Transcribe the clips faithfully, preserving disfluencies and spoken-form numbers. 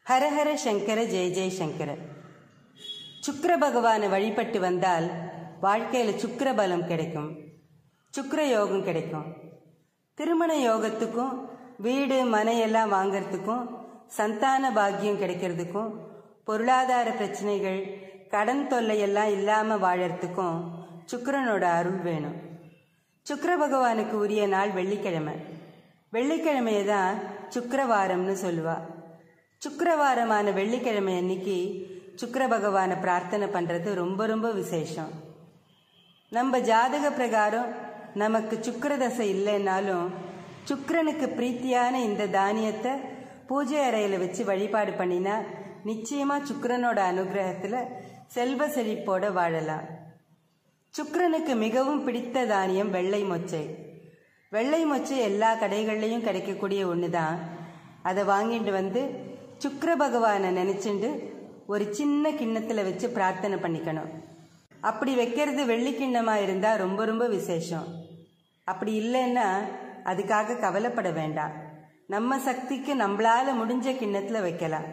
ஹரஹர சங்கர ஜெய ஜெய சங்கர. சுக்கிர பகவானை வழிபட்டு வந்தால் வாழ்க்கையில் சுக்கிர பலம் கிடைக்கும், சுக்கிர யோகம் கிடைக்கும். திருமண யோகத்துக்கும் வீடு மனையெல்லாம் வாங்கிறதுக்கும் சந்தான பாக்கியம் கிடைக்கிறதுக்கும் பொருளாதார பிரச்சனைகள் கடன் தொல்லையெல்லாம் இல்லாமல் வாழறதுக்கும் சுக்கிரனோட அருள் வேணும். சுக்கிர பகவானுக்கு உரிய நாள் வெள்ளிக்கிழமை. வெள்ளிக்கிழமையை தான் சுக்கிரவாரம்னு சொல்லுவா. சுக்கிரவாரமான வெள்ளிக்கிழமை அன்னைக்கு சுக்கிர பகவானை பிரார்த்தனை பண்ணுறது ரொம்ப ரொம்ப விசேஷம். நம்ம ஜாதக பிரகாரம் நமக்கு சுக்கிர தசை இல்லைன்னாலும் சுக்கிரனுக்கு பிரீத்தியான இந்த தானியத்தை பூஜை அறையில் வச்சு வழிபாடு பண்ணினா நிச்சயமாக சுக்கிரனோட அனுகிரகத்தில் செல்வ செழிப்போட வாழலாம். சுக்கிரனுக்கு மிகவும் பிடித்த தானியம் வெள்ளை மொச்சை. வெள்ளை மொச்சை எல்லா கடைகள்லையும் கிடைக்கக்கூடிய ஒன்று தான். அதை வாங்கிட்டு வந்து சுக்கிர பகவானை நினச்சிண்டு ஒரு சின்ன கிண்ணத்தில் வச்சு பிரார்த்தனை பண்ணிக்கணும். அப்படி வைக்கிறது வெள்ளி கிண்ணமாக இருந்தால் ரொம்ப ரொம்ப விசேஷம். அப்படி இல்லைன்னா அதுக்காக கவலைப்பட வேண்டாம். நம்ம சக்திக்கு நம்மளால முடிஞ்ச கிண்ணத்தில் வைக்கலாம்.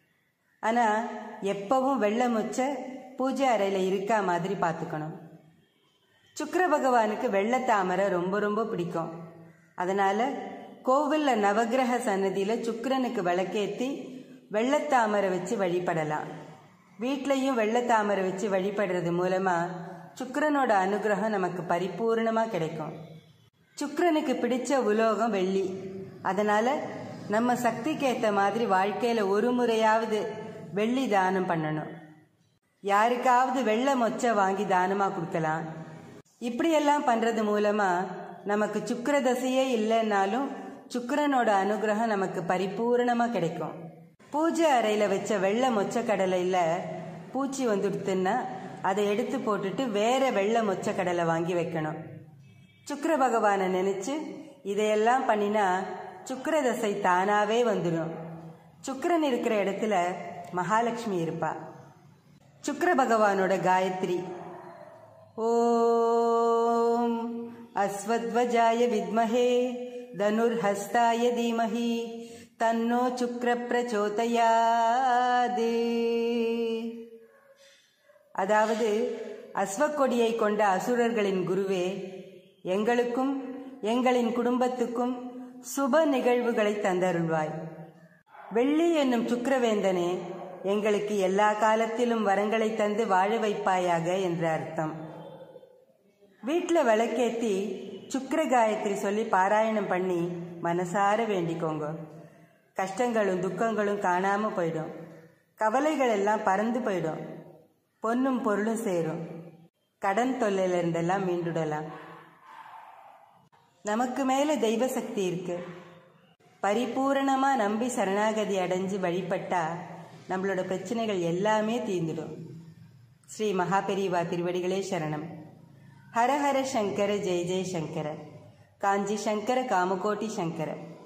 ஆனால் எப்பவும் வெள்ளை மொச்சை பூஜை அறையில் இருக்கா மாதிரி பார்த்துக்கணும். சுக்கிர பகவானுக்கு வெள்ளை தாமரை ரொம்ப ரொம்ப பிடிக்கும். அதனால் கோவிலில் நவகிரக சன்னதியில் சுக்கிரனுக்கு விளக்கேற்றி வெள்ளத்தாமரை வச்சு வழிபடலாம். வீட்லையும் வெள்ளத்தாமரை வச்சு வழிபடுறது மூலமாக சுக்கிரனோட அனுகிரகம் நமக்கு பரிபூர்ணமாக கிடைக்கும். சுக்கிரனுக்கு பிடிச்ச உலோகம் வெள்ளி. அதனால் நம்ம சக்திக்கு ஏற்ற மாதிரி வாழ்க்கையில் ஒரு முறையாவது வெள்ளி தானம் பண்ணணும். யாருக்காவது வெள்ளை மொச்சை வாங்கி தானமாக கொடுக்கலாம். இப்படியெல்லாம் பண்ணுறது மூலமாக நமக்கு சுக்கிர தசையே இல்லைன்னாலும் சுக்கிரனோட அனுகிரகம் நமக்கு பரிபூர்ணமாக கிடைக்கும். பூஜை அறையில் வச்ச வெள்ளை மொச்சக்கடலையில் பூச்சி வந்துடுத்துன்னா அதை எடுத்து போட்டுட்டு வேற வெள்ளை மொச்சக்கடலை வாங்கி வைக்கணும். சுக்கிர பகவானை நினச்சி இதையெல்லாம் பண்ணினா சுக்கிர தசை தானாகவே வந்துடும். சுக்கிரன் இருக்கிற இடத்துல மகாலட்சுமி இருப்பா. சுக்கிர பகவானோட காயத்ரி ஓம் அஸ்வத்வஜாய வித்மஹே தனுர்ஹஸ்தாய தீமஹி தன்னோ சுக்கிர பிரச்சோதயாத். அதாவது அஸ்வக்கொடியை கொண்ட அசுரர்களின் குருவே, எங்களுக்கும் எங்களின் குடும்பத்துக்கும் சுப நிகழ்வுகளை தந்தருள்வாய். வெள்ளி என்னும் சுக்கிரவேந்தனே, எங்களுக்கு எல்லா காலத்திலும் வரங்களை தந்து வாழ வைப்பாயாக என்ற அர்த்தம். வீட்டில் விளக்கேற்றி சுக்கிர காயத்ரி சொல்லி பாராயணம் பண்ணி மனசார வேண்டிக்கோங்க. கஷ்டங்களும் துக்கங்களும் காணாமல் போயிடும். கவலைகள் எல்லாம் பறந்து போயிடும். பொன்னும் பொருளும் சேரும். கடன் தொல்லையிலிருந்தெல்லாம் மீண்டுடலாம். நமக்கு மேலே தெய்வ சக்தி இருக்கு. பரிபூரணமாக நம்பி சரணாகதி அடைஞ்சு வழிபட்டா நம்மளோட பிரச்சனைகள் எல்லாமே தீர்ந்துடும். ஸ்ரீ மகாபெரிவா திருவடிகளே சரணம். ஹரஹர சங்கர ஜெய ஜெய சங்கர. காஞ்சி சங்கர காமகோட்டி சங்கர.